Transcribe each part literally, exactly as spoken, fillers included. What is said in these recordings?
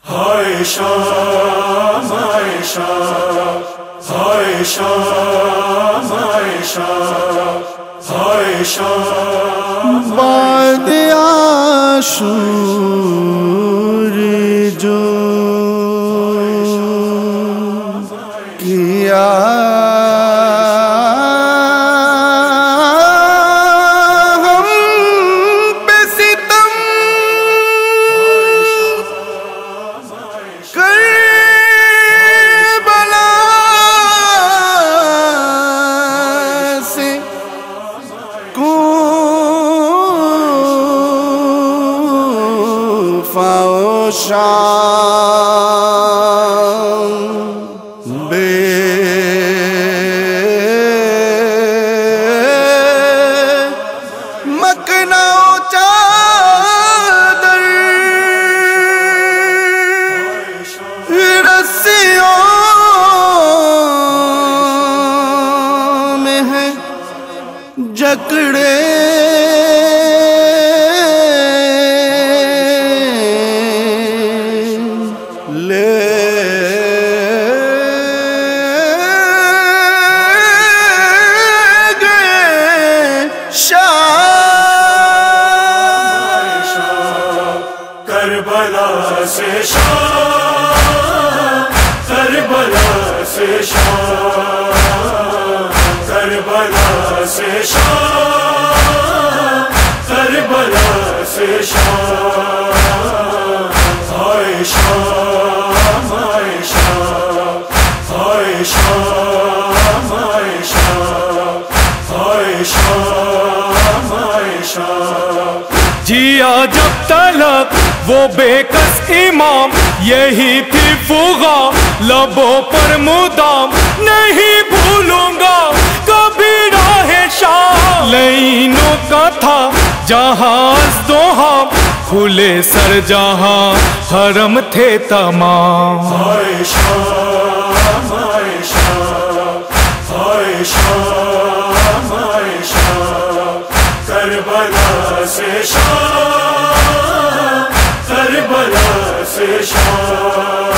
ہائے شام ہائے شام ہائے شام ہائے شام ہائے شام بعد عاشور جو کیا شام بے مکنا چادر رسیوں میں ہے جکڑے کربلا سے شام کربلا سے شام کربلا سے شام کربلا سے شام ہائے شام ہائے شام ہائے شام ہائے شام ہائے شام ہائے شام جیا جب تلک وہ بے کس امام یہی تھی فغا لبوں پر مدام نہیں بھولوں گا کبھی راہ شام لینوں کا تھا جہاز دو ہم کھلے سر جہاں حرم تھے تمام ہائے شام ہائے شام ہائے شام ہائے شام کربلا سے شام کربلا سے شام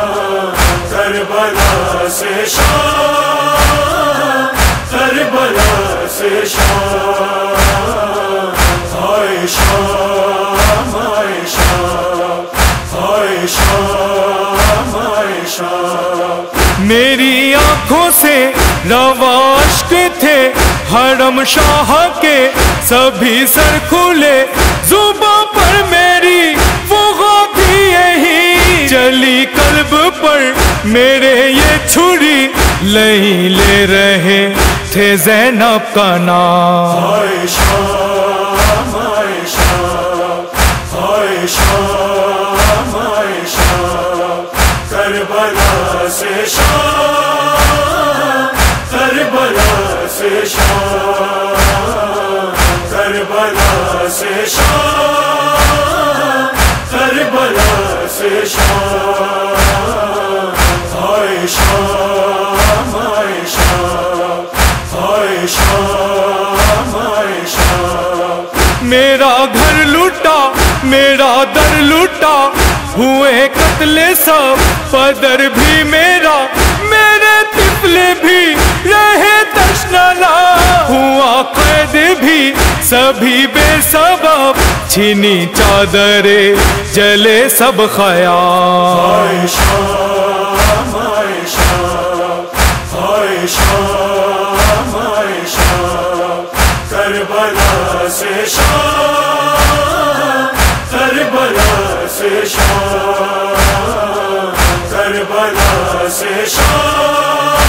کربلا سے شام کربلا سے شام ہائے شام ہائے شام ہائے شام ہائے شام میری آنکھوں سے رواں اشک تھے حرم شاہ کے سبھی سر کھلے زباں پر میری فغا تھی یہی چلی قلب پر میرے یہ چھری نہیں لے رہے تھے زینب کا نام ہائے شام ہائے شام ہائے شام ہائے شام کربلا سے شام کربلا سے شام کربلا سے شام کربلا سے شام ہائے شام ہائے شام ہائے شام ہائے شام میرا گھر لوٹا میرا در لوٹا ہوئے قتل سب پدر بھی میرا میرے طفل بھی رہے تشننا ہوا قید بھی سبھی بے سبب چھینی چادریں جلے سب خیال ہائے شام ہائے شام ہائے شام ہائے شام کربلا سے شام کربلا سے شام کربلا سے شام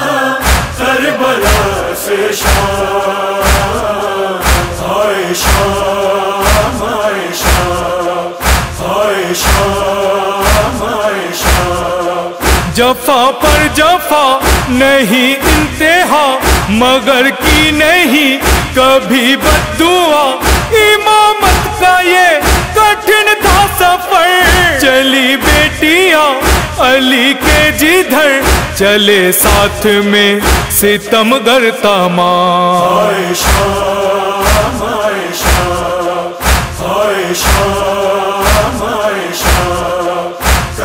کربلا سے شام ہائے شام ہائے شام ہائے شام ہائے شام جفا پر جفا نہیں انتہا مگر کی نہیں کبھی بد دعا امامت کا یہ کٹھن تھا سفر چلی بیٹیاں علی کے جدھر چلے ساتھ میں ستم گر تمام ہائے شام ہائے شام ہائے شام ہائے شام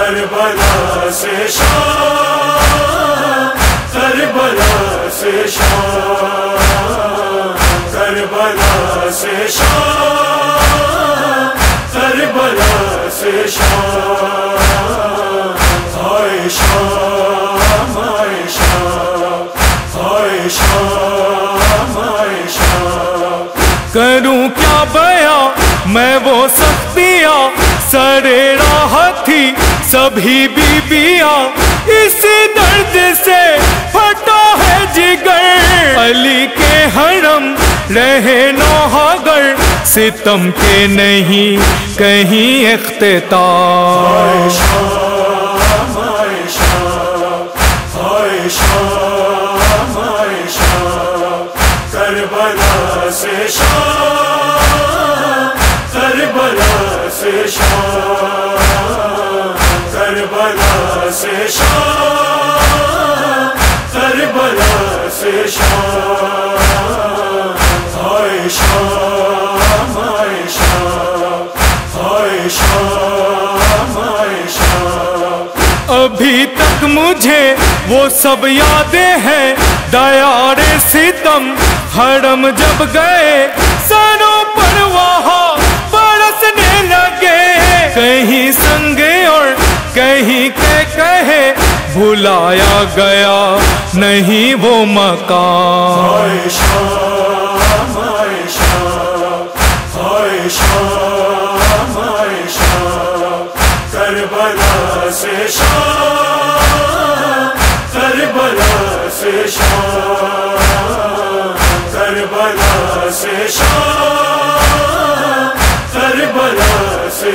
سے شام، کربلا سے شام، کربلا سے شام، کربلا سے شام، ہائے شام ہائے شام، ہائے شام ہائے شام۔ کروں کیا بیاں میں وہ سختیاں، سرے راہ تھی سبھی بیبیاں، اسی درد سے پھٹا ہے جگر، علی کے حرم رہے نوحہ گر، ستم کے نہیں کہیں اختتام۔ ہائے شام ہائے شام، ہائے شام ہائے شام، کربلا سے شام، کربلا سے شام، کربلا سے شام، کربلا سے شام، ہائے شام ہائے شام، ہائے شام ہائے شام۔ ابھی تک مجھے وہ سب یادیں ہیں، دیار ستم حرم جب گئے سروں پر وہاں برسنے لگے، کہیں سنگے اور کہیں کہ کہے بھلایا گیا نہیں وہ مقام۔ ہائے شام ہائے شام، ہائے شام ہائے شام، کربلا سے شام، کربلا سے شام، کربلا سے شام، کربلا سے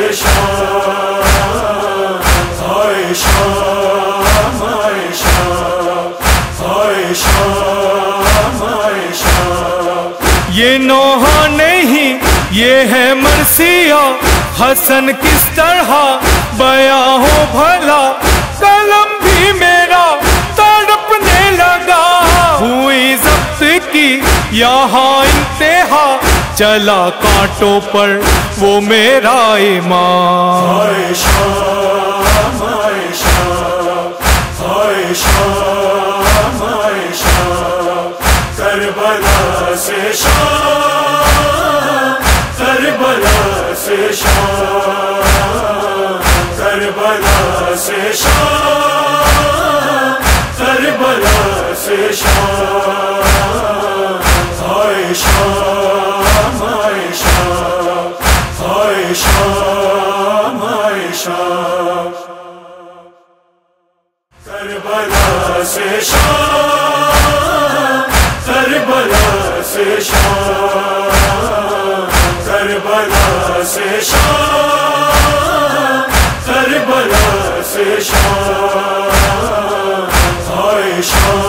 شام، ہائے شام ہائے شام، ہائے شام ہائے شام۔ یہ نوحہ نہیں یہ ہے مرثیہ، حسن کس طرح بیاں ہو بھلا، قلم بھی میرا تڑپنے لگا، ہوئی ضبط کی یہاں انتہا، چلا کانٹوں پر وہ میرا امام۔ ہائے شام ہائے شام، ہائے شام ہائے شام، کربلا سے شام، کربلا سے شام، کربلا سے شام، کربلا سے شام، ہائے شام ہائے شام، ہائے شام ہائے شام، کربلا سے شام، کربلا سے شام، کربلا سے شام، کربلا سے شام، ہائے شام